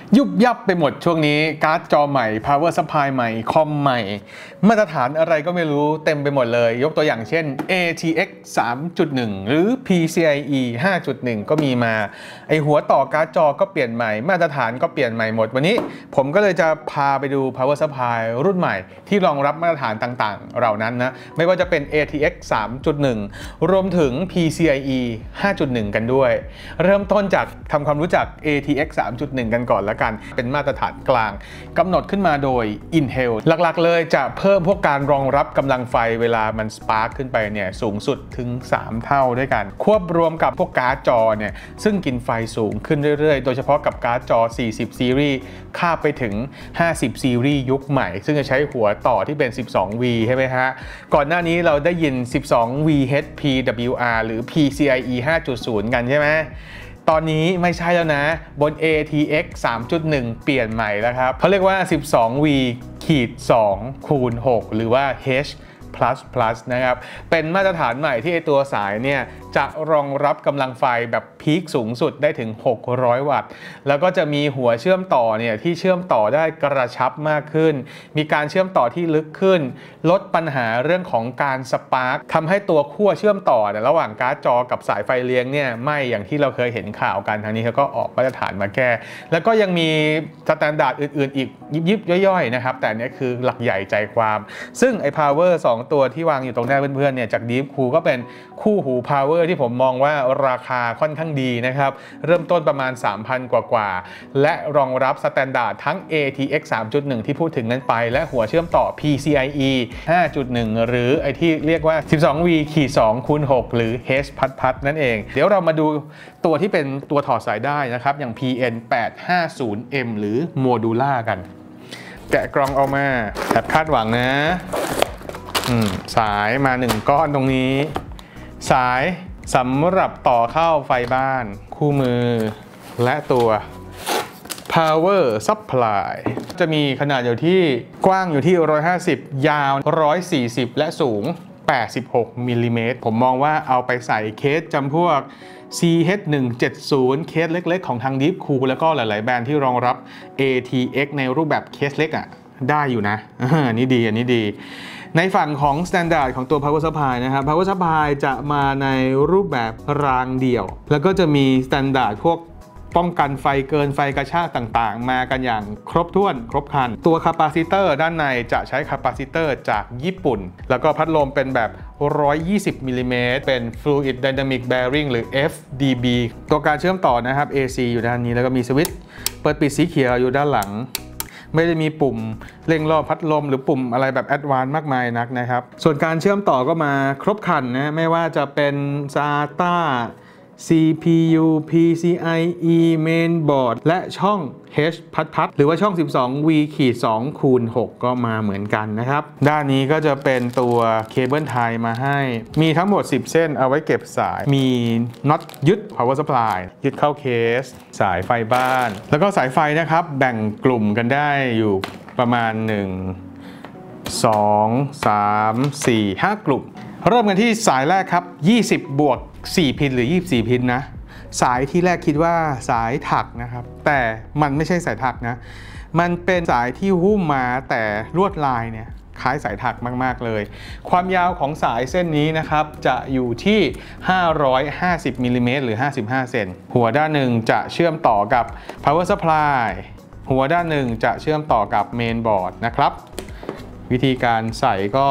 ยุบยับไปหมดช่วงนี้การ์ดจอใหม่ power supply ใหม่คอมใหม่มาตรฐานอะไรก็ไม่รู้เต็มไปหมดเลยยกตัวอย่างเช่น ATX 3.1 หรือ PCIe 5.1 ก็มีมาไอหัวต่อการ์ดจอก็เปลี่ยนใหม่มาตรฐานก็เปลี่ยนใหม่หมดวันนี้ผมก็เลยจะพาไปดู power supply รุ่นใหม่ที่รองรับมาตรฐานต่างๆเหล่านั้นนะไม่ว่าจะเป็น ATX 3.1 รวมถึง PCIe 5.1 กันด้วยเริ่มต้นจากทำความรู้จัก ATX 3.1 กันก่อนแล้วกันเป็นมาตรฐานกลางกำหนดขึ้นมาโดย Intel หลักๆเลยจะเพิ่มพวกการรองรับกำลังไฟเวลามันสปาร์คขึ้นไปเนี่ยสูงสุดถึง3เท่าด้วยกันควบรวมกับพวกการ์ดจอเนี่ยซึ่งกินไฟสูงขึ้นเรื่อยๆโดยเฉพาะกับการ์ดจอ40ซีรีส์ข้าไปถึง50ซีรีส์ยุคใหม่ซึ่งจะใช้หัวต่อที่เป็น 12V ใช่ไหมฮะก่อนหน้านี้เราได้ยิน 12V HPWR หรือ PCIe 5.0 กันใช่ไหมตอนนี้ไม่ใช่แล้วนะบน ATX 3.1 เปลี่ยนใหม่แล้วครับเขาเรียกว่า 12V-2 คูณ 6 หรือว่า Hนะครับเป็นมาตรฐานใหม่ที่ไอตัวสายเนี่ยจะรองรับกำลังไฟแบบพีคสูงสุดได้ถึง600วัตต์แล้วก็จะมีหัวเชื่อมต่อเนี่ยที่เชื่อมต่อได้กระชับมากขึ้นมีการเชื่อมต่อที่ลึกขึ้นลดปัญหาเรื่องของการสปาร์คทำให้ตัวขั้วเชื่อมต่อระหว่างการ์ดจอกับสายไฟเลี้ยงเนี่ยไม่อย่างที่เราเคยเห็นข่าวกันทางนี้เขาก็ออกมาตรฐานมาแก้แล้วก็ยังมีสแตนดาร์ดอื่นๆอีกยิบย่อยๆนะครับแต่นี่คือหลักใหญ่ใจความซึ่งไอ้ power 2 ตัวที่วางอยู่ตรงหน้าเพื่อนๆเนี่ยจาก Deep Cool ก็เป็นคู่หู power ที่ผมมองว่าราคาค่อนข้างดีนะครับเริ่มต้นประมาณ 3,000 กว่าและรองรับสแตนดาร์ดทั้ง ATX 3.1 ที่พูดถึงนั้นไปและหัวเชื่อมต่อ PCIe 5.1 หรือไอที่เรียกว่า 12V-2 คูณ 6 หรือ H นั่นเองเดี๋ยวเรามาดูตัวที่เป็นตัวถอดสายได้นะครับอย่าง PN850M หรือโมดูล่ากันแกะกล่องออกมาแอบคาดหวังนะสายมา1ก้อนตรงนี้สายสำหรับต่อเข้าไฟบ้านคู่มือและตัว power supply จะมีขนาดอยู่ที่กว้างอยู่ที่150ยาว140และสูง86มิลลิเมตรผมมองว่าเอาไปใส่เคสจำพวก CH170 เคสเล็กๆของทาง Deep Cool แล้วก็หลายๆแบรนด์ที่รองรับ ATX ในรูปแบบเคสเล็กได้อยู่นะอันนี้ดีในฝั่งของ Standard ของตัว Power Supply นะครับ Power Supply จะมาในรูปแบบรางเดี่ยวแล้วก็จะมี Standard พวกป้องกันไฟเกินไฟกระชากต่างๆมากันอย่างครบถ้วนครบครันตัวคาปาซิเตอร์ด้านในจะใช้คาปาซิเตอร์จากญี่ปุ่นแล้วก็พัดลมเป็นแบบ120มิลลิเมตรเป็น Fluid Dynamic Bearing หรือ FDB ตัวการเชื่อมต่อนะครับ AC อยู่ด้านนี้แล้วก็มีสวิตช์เปิดปิดสีเขียวอยู่ด้านหลังไม่ได้มีปุ่มเร่งรอบพัดลมหรือปุ่มอะไรแบบแอดวานซ์มากมายนักนะครับส่วนการเชื่อมต่อก็มาครบครันนะไม่ว่าจะเป็น SATA CPU PCIe Mainboard และช่อง H หรือว่าช่อง 12V-2 คูณ 6 ก็มาเหมือนกันนะครับด้านนี้ก็จะเป็นตัวเคเบิลไทยมาให้มีทั้งหมด10เส้นเอาไว้เก็บสายมีน็อตยึด power supply ยึดเข้าเคสสายไฟบ้านแล้วก็สายไฟนะครับแบ่งกลุ่มกันได้อยู่ประมาณ1 2 3 4 5กลุ่มเริ่มกันที่สายแรกครับ20+4 พินหรือ24พินนะสายที่แรกคิดว่าสายถักนะครับแต่มันไม่ใช่สายถักนะมันเป็นสายที่หุ้มมาแต่ลวดลายเนี่ยคล้ายสายถักมากๆเลยความยาวของสายเส้นนี้นะครับจะอยู่ที่550มิลลิเมตรหรือ55เซนหัวด้านหนึ่งจะเชื่อมต่อกับ power supply หัวด้านหนึ่งจะเชื่อมต่อกับ mainboard นะครับวิธีการใส่ก็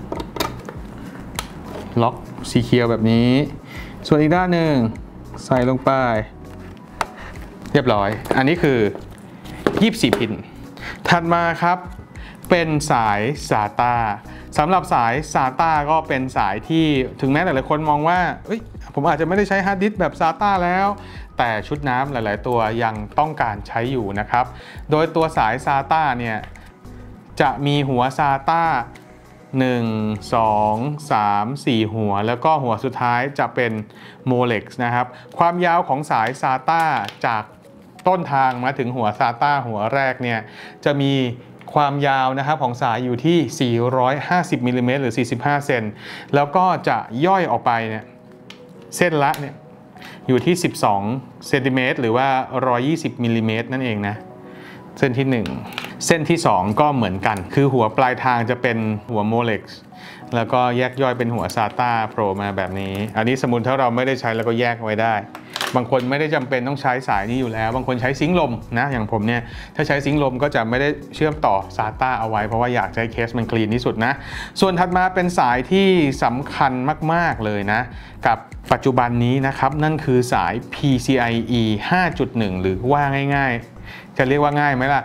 ล็อกสีเขียวแบบนี้ส่วนอีกด้านหนึ่งใส่ลงไปเรียบร้อยอันนี้คือ24พินถัดมาครับเป็นสาย SATA สำหรับสาย SATA ก็เป็นสายที่ถึงแม้หลายๆคนมองว่าผมอาจจะไม่ได้ใช้ฮาร์ดดิสก์แบบ SATA แล้วแต่ชุดน้ำหลายๆตัวยังต้องการใช้อยู่นะครับโดยตัวสาย SATA เนี่ยจะมีหัว SATA 1 2 3 4หัวแล้วก็หัวสุดท้ายจะเป็น Molex นะครับความยาวของสาย SATA จากต้นทางมาถึงหัว SATA หัวแรกเนี่ยจะมีความยาวนะครับของสายอยู่ที่450มิลลิเมตรหรือ45เซนแล้วก็จะย่อยออกไปเนี่ยเส้นละเนี่ยอยู่ที่12เซนติเมตรหรือว่า120มิลลิเมตรนั่นเองนะเส้นที่1เส้นที่2ก็เหมือนกันคือหัวปลายทางจะเป็นหัวโมเล็กซ์แล้วก็แยกย่อยเป็นหัว SATA โผล่มาแบบนี้อันนี้สมมุติถ้าเราไม่ได้ใช้แล้วก็แยกไว้ได้บางคนไม่ได้จำเป็นต้องใช้สายนี้อยู่แล้วบางคนใช้ซิงค์ลมนะอย่างผมเนี่ยถ้าใช้ซิงค์ลมก็จะไม่ได้เชื่อมต่อ SATA เอาไว้เพราะว่าอยากใช้เคสมันคลีนที่สุดนะส่วนถัดมาเป็นสายที่สำคัญมากๆเลยนะกับปัจจุบันนี้นะครับนั่นคือสาย PCIe 5.1 หรือว่าง่ายๆจะเรียกว่าง่ายไหมล่ะ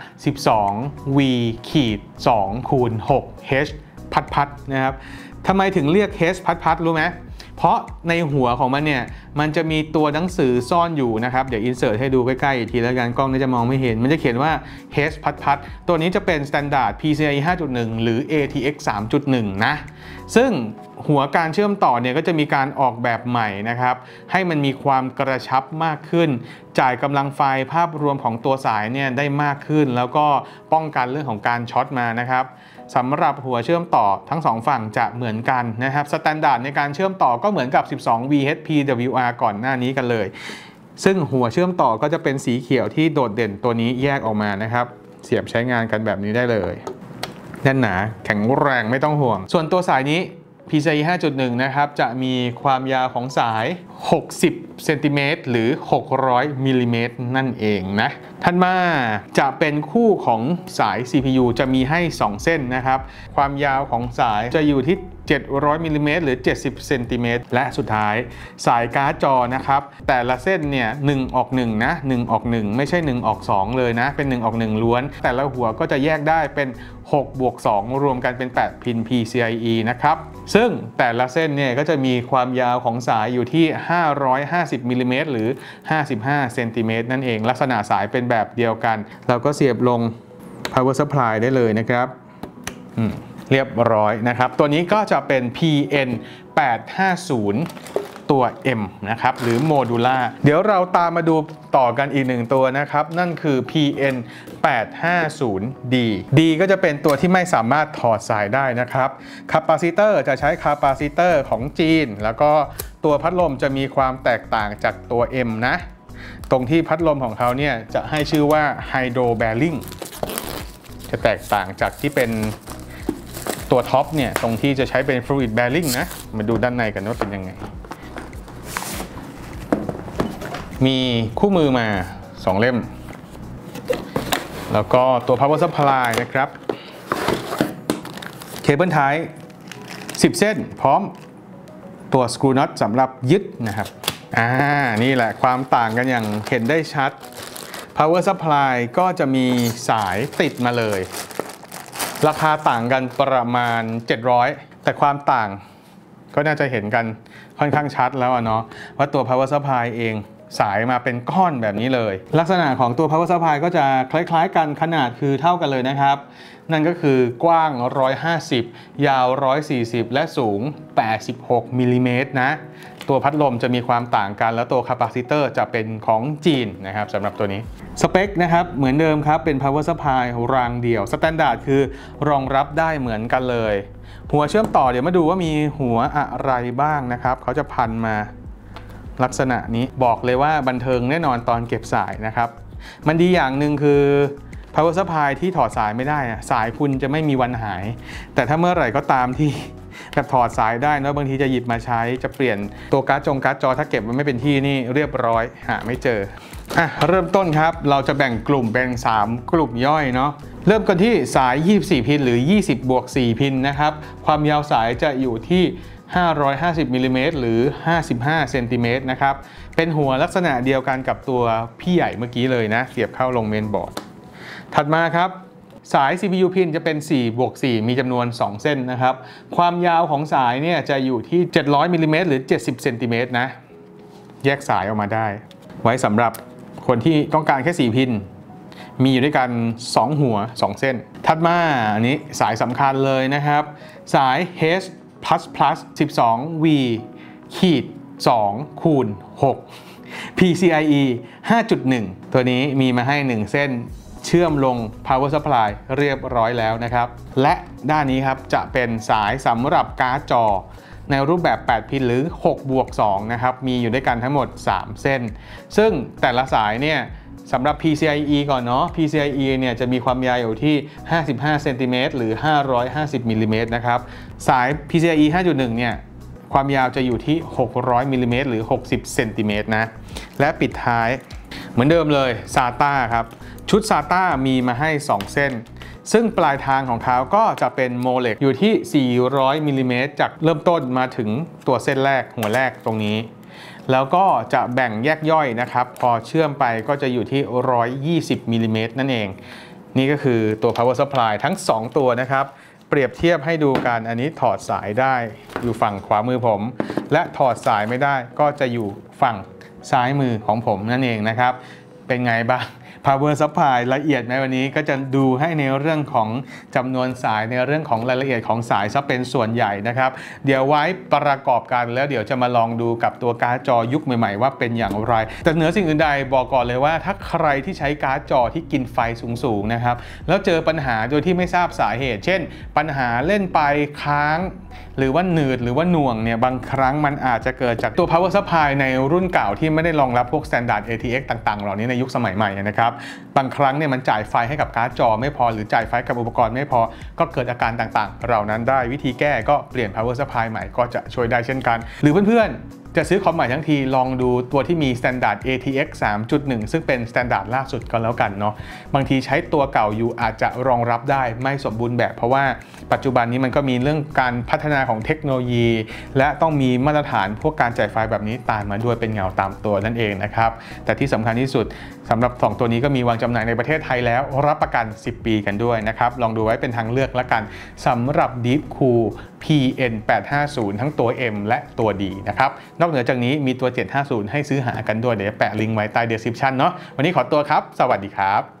12V-2 คูณ 6H พัดนะครับทำไมถึงเรียก H พัดรู้ไหมเพราะในหัวของมันเนี่ยมันจะมีตัวหนังสือซ่อนอยู่นะครับเดี๋ยวอินเสิร์ตให้ดูใกล้ๆอีกทีแล้วกันกล้องนี้จะมองไม่เห็นมันจะเขียนว่า H พัดตัวนี้จะเป็น Standard PCIe 5.1 หรือ ATX 3.1 นะซึ่งหัวการเชื่อมต่อเนี่ยก็จะมีการออกแบบใหม่นะครับให้มันมีความกระชับมากขึ้นจ่ายกำลังไฟภาพรวมของตัวสายเนี่ยได้มากขึ้นแล้วก็ป้องกันเรื่องของการช็อตมานะครับสำหรับหัวเชื่อมต่อทั้ง2ฝั่งจะเหมือนกันนะครับสแตนดาร์ดในการเชื่อมต่อก็เหมือนกับ 12V-HPWR ก่อนหน้านี้กันเลยซึ่งหัวเชื่อมต่อก็จะเป็นสีเขียวที่โดดเด่นตัวนี้แยกออกมานะครับเสียบใช้งานกันแบบนี้ได้เลยแน่นหนาแข็งแรงไม่ต้องห่วงส่วนตัวสายนี้ PCIe 5.1 นะครับจะมีความยาวของสาย60เซนติเมตรหรือ600มิลลิเมตรนั่นเองนะถัดมาจะเป็นคู่ของสาย CPU จะมีให้2เส้นนะครับความยาวของสายจะอยู่ที่700มิลลิเมตรหรือ70เซนติเมตรและสุดท้ายสายการ์ดจอนะครับแต่ละเส้นเนี่ย1ออก1นะ1ออก1ไม่ใช่1ออก2เลยนะเป็น1ออก1ล้วนแต่ละหัวก็จะแยกได้เป็น6+2รวมกันเป็น8พิน PCIe นะครับซึ่งแต่ละเส้นเนี่ยก็จะมีความยาวของสายอยู่ที่550มิลลิเมตรหรือ55เซนติเมตรนั่นเองลักษณะสายเป็นแบบเดียวกันเราก็เสียบลง power supply ได้เลยนะครับเรียบร้อยนะครับตัวนี้ก็จะเป็น PN850 ตัว M นะครับหรือโมดูล่าเดี๋ยวเราตามมาดูต่อกันอีก1ตัวนะครับนั่นคือ PN850D D ก็จะเป็นตัวที่ไม่สามารถถอดสายได้นะครับคาปาซิเตอร์จะใช้คาปาซิเตอร์ของจีนแล้วก็ตัวพัดลมจะมีความแตกต่างจากตัว M นะตรงที่พัดลมของเขาเนี่ยจะให้ชื่อว่า Hydro Bearing จะแตกต่างจากที่เป็นตัวท็อปเนี่ยตรงที่จะใช้เป็น Fluid Bearing นะมาดูด้านในกันว่าเป็นยังไงมีคู่มือมา2เล่มแล้วก็ตัว Power Supply นะครับเคเบิลไทป์10เส้นพร้อมตัวสกรูน็อตสำหรับยึดนะครับนี่แหละความต่างกันอย่างเห็นได้ชัด Power Supply ก็จะมีสายติดมาเลยราคาต่างกันประมาณ700แต่ความต่างก็น่าจะเห็นกันค่อนข้างชัดแล้วเนาะว่าตัว Power Supply เองสายมาเป็นก้อนแบบนี้เลยลักษณะของตัว Power Supply ก็จะคล้ายๆกันขนาดคือเท่ากันเลยนะครับนั่นก็คือกว้าง150ยาว140และสูง86มิลลิเมตรนะตัวพัดลมจะมีความต่างกันแล้วตัวคาปาซิเตอร์จะเป็นของจีนนะครับสำหรับตัวนี้สเปคนะครับเหมือนเดิมครับเป็น Power Supply รางเดี่ยวสแตนดาร์ดคือรองรับได้เหมือนกันเลยหัวเชื่อมต่อเดี๋ยวมาดูว่ามีหัวอะไรบ้างนะครับเขาจะพันมาลักษณะนี้บอกเลยว่าบันเทิงแน่นอนตอนเก็บสายนะครับมันดีอย่างหนึ่งคือ Power Supply ที่ถอดสายไม่ได้สายคุณจะไม่มีวันหายแต่ถ้าเมื่อไหร่ก็ตามที่แบบถอดสายได้นะบางทีจะหยิบมาใช้จะเปลี่ยนตัวการ์ดจอถ้าเก็บมันไม่เป็นที่นี่เรียบร้อยหาไม่เจอเริ่มต้นครับเราจะแบ่งกลุ่มเป็น3กลุ่มย่อยเนาะเริ่มกันที่สาย24พินหรือ20+4พินนะครับความยาวสายจะอยู่ที่550มิลลิเมตรหรือ55เซนติเมตรนะครับเป็นหัวลักษณะเดียวกันกับตัวพี่ใหญ่เมื่อกี้เลยนะเสียบเข้าลงเมนบอร์ดถัดมาครับสาย CPU พินจะเป็น4+4มีจำนวน2เส้นนะครับความยาวของสายเนี่ยจะอยู่ที่700มิลลิเมตรหรือ70เซนติเมตรนะแยกสายออกมาได้ไว้สำหรับคนที่ต้องการแค่4พินมีอยู่ด้วยกัน2หัว2เส้นถัดมาอันนี้สายสำคัญเลยนะครับสาย H12V-2 คูณ 6 PCIe 5.1 ตัวนี้มีมาให้1เส้นเชื่อมลง Power Supply เรียบร้อยแล้วนะครับและด้านนี้ครับจะเป็นสายสำหรับการ์ดจอในรูปแบบ8พินหรือ 6+2 นะครับมีอยู่ด้วยกันทั้งหมด3เส้นซึ่งแต่ละสายเนี่ยสำหรับ PCIe ก่อนเนาะ PCIe เนี่ยจะมีความยาวอยู่ที่55เซนติเมตรหรือ550มิลลิเมตรนะครับสาย PCIe 5.1 เนี่ยความยาวจะอยู่ที่600มิลลิเมตรหรือ60เซนติเมตรนะและปิดท้ายเหมือนเดิมเลย SATA ครับชุด SATA มีมาให้2เส้นซึ่งปลายทางของเขาก็จะเป็นโมเลกอยู่ที่400มิลลิเมตรจากเริ่มต้นมาถึงตัวเส้นแรกหัวแรกตรงนี้แล้วก็จะแบ่งแยกย่อยนะครับพอเชื่อมไปก็จะอยู่ที่120มิลลิเมตรนั่นเองนี่ก็คือตัว power supply ทั้ง2ตัวนะครับเปรียบเทียบให้ดูกันอันนี้ถอดสายได้อยู่ฝั่งขวามือผมและถอดสายไม่ได้ก็จะอยู่ฝั่งซ้ายมือของผมนั่นเองนะครับเป็นไงบ้างPower Supply ละเอียดในวันนี้ก็จะดูให้ในเรื่องของจำนวนสายในเรื่องของรายละเอียดของสายซะเป็นส่วนใหญ่นะครับเดี๋ยวไว้ประกอบกันแล้วเดี๋ยวจะมาลองดูกับตัวการ์ดจอยุคใหม่ๆว่าเป็นอย่างไรแต่เหนือสิ่งอื่นใดบอกก่อนเลยว่าถ้าใครที่ใช้การ์ดจอที่กินไฟสูงๆนะครับแล้วเจอปัญหาโดยที่ไม่ทราบสาเหตุเช่นปัญหาเล่นไปค้างหรือว่าหนืดหรือว่าหน่วงเนี่ยบางครั้งมันอาจจะเกิดจากตัว Power Supply ในรุ่นเก่าที่ไม่ได้รองรับพวก Standard ATX ต่างๆเหล่านี้ในยุคสมัยใหม่นะครับบางครั้งเนี่ยมันจ่ายไฟให้กับการ์ดจอไม่พอหรือจ่ายไฟกับอุปกรณ์ไม่พอก็เกิดอาการต่างๆเหล่านั้นได้วิธีแก้ก็เปลี่ยน Power Supply ใหม่ก็จะช่วยได้เช่นกันหรือเพื่อนๆจะซื้อคอมใหม่ทั้งทีลองดูตัวที่มี Standard ATX 3.1 ซึ่งเป็น Standard ล่าสุดก็แล้วกันเนาะบางทีใช้ตัวเก่าอยู่อาจจะรองรับได้ไม่สมบูรณ์แบบเพราะว่าปัจจุบันนี้มันก็มีเรื่องการพัฒนาของเทคโนโลยีและต้องมีมาตรฐานพวกการจ่ายไฟแบบนี้ตามมาด้วยเป็นเงาตามตัวนั่นเองนะครับแต่ที่สำคัญที่สุดสำหรับ2ตัวนี้ก็มีวางจำหน่ายในประเทศไทยแล้วรับประกัน10ปีกันด้วยนะครับลองดูไว้เป็นทางเลือกละกันสำหรับ Deepcool PN850 ทั้งตัว M และตัว D นะครับนอกเหนือจากนี้มีตัว750ให้ซื้อหากันด้วยเดี๋ยวแปะลิงก์ไว้ใต้ description เนาะวันนี้ขอตัวครับสวัสดีครับ